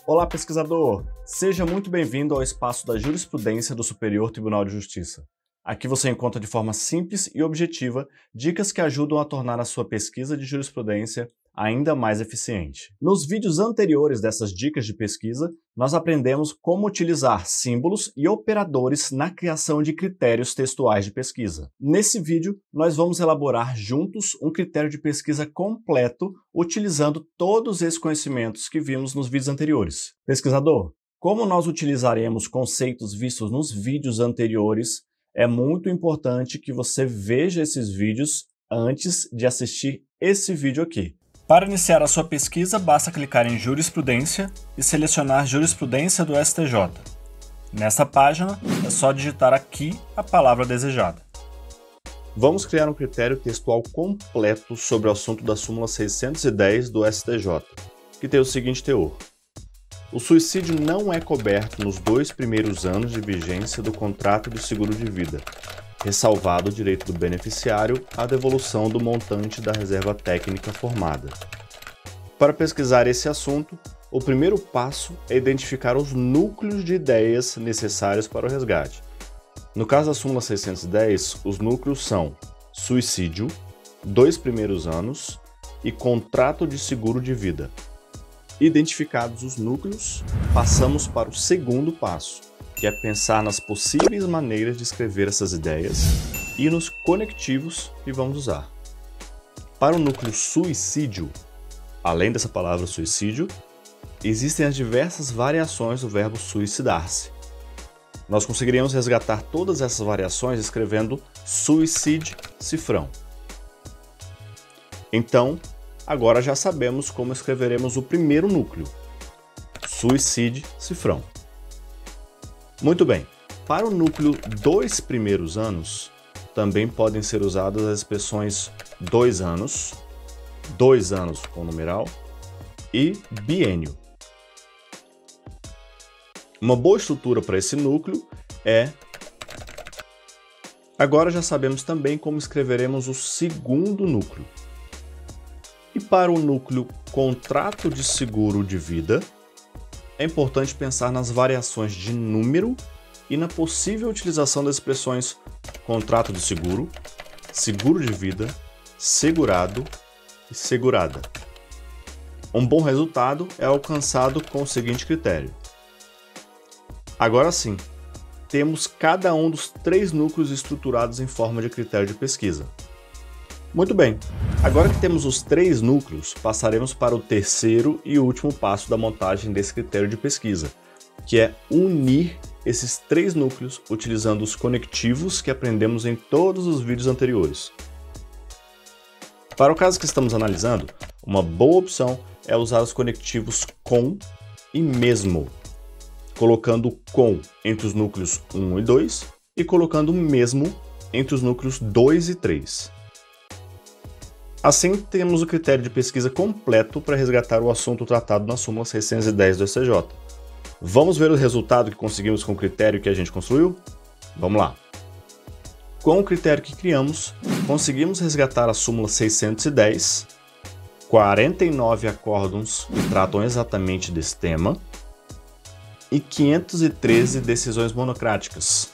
Olá, pesquisador! Seja muito bem-vindo ao espaço da jurisprudência do Superior Tribunal de Justiça. Aqui você encontra de forma simples e objetiva dicas que ajudam a tornar a sua pesquisa de jurisprudência ainda mais eficiente. Nos vídeos anteriores dessas dicas de pesquisa, nós aprendemos como utilizar símbolos e operadores na criação de critérios textuais de pesquisa. Nesse vídeo, nós vamos elaborar juntos um critério de pesquisa completo utilizando todos esses conhecimentos que vimos nos vídeos anteriores. Pesquisador, como nós utilizaremos conceitos vistos nos vídeos anteriores, é muito importante que você veja esses vídeos antes de assistir esse vídeo aqui. Para iniciar a sua pesquisa, basta clicar em Jurisprudência e selecionar Jurisprudência do STJ. Nessa página, é só digitar aqui a palavra desejada. Vamos criar um critério textual completo sobre o assunto da súmula 610 do STJ, que tem o seguinte teor. O suicídio não é coberto nos 2 primeiros anos de vigência do contrato de seguro de vida, ressalvado o direito do beneficiário à devolução do montante da reserva técnica formada. Para pesquisar esse assunto, o primeiro passo é identificar os núcleos de ideias necessários para o resgate. No caso da súmula 610, os núcleos são suicídio, 2 primeiros anos e contrato de seguro de vida. Identificados os núcleos, passamos para o segundo passo, que é pensar nas possíveis maneiras de escrever essas ideias e nos conectivos que vamos usar. Para o núcleo suicídio, além dessa palavra suicídio, existem as diversas variações do verbo suicidar-se. Nós conseguiríamos resgatar todas essas variações escrevendo suicide cifrão. Então, agora já sabemos como escreveremos o primeiro núcleo, suicide cifrão. Muito bem, para o núcleo 2 primeiros anos, também podem ser usadas as expressões 2 anos com numeral e biênio. Uma boa estrutura para esse núcleo é... Agora já sabemos também como escreveremos o segundo núcleo. E para o núcleo contrato de seguro de vida, é importante pensar nas variações de número e na possível utilização das expressões contrato de seguro, seguro de vida, segurado e segurada. Um bom resultado é alcançado com o seguinte critério. Agora sim, temos cada um dos 3 núcleos estruturados em forma de critério de pesquisa. Muito bem, agora que temos os 3 núcleos, passaremos para o terceiro e último passo da montagem desse critério de pesquisa, que é unir esses 3 núcleos utilizando os conectivos que aprendemos em todos os vídeos anteriores. Para o caso que estamos analisando, uma boa opção é usar os conectivos com e mesmo, colocando com entre os núcleos 1 e 2 e colocando mesmo entre os núcleos 2 e 3. Assim, temos o critério de pesquisa completo para resgatar o assunto tratado na súmula 610 do STJ. Vamos ver o resultado que conseguimos com o critério que a gente construiu? Vamos lá! Com o critério que criamos, conseguimos resgatar a súmula 610, 49 acórdãos que tratam exatamente desse tema e 513 decisões monocráticas.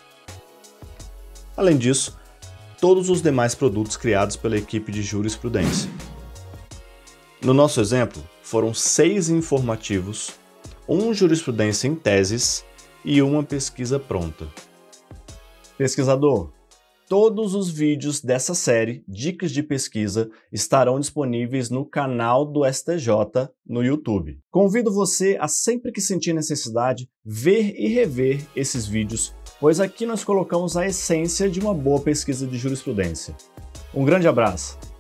Além disso, todos os demais produtos criados pela equipe de jurisprudência. No nosso exemplo, foram 6 informativos, 1 jurisprudência em teses e 1 pesquisa pronta. Pesquisador, todos os vídeos dessa série, Dicas de Pesquisa, estarão disponíveis no canal do STJ no YouTube. Convido você a sempre que sentir necessidade, ver e rever esses vídeos, pois aqui nós colocamos a essência de uma boa pesquisa de jurisprudência. Um grande abraço!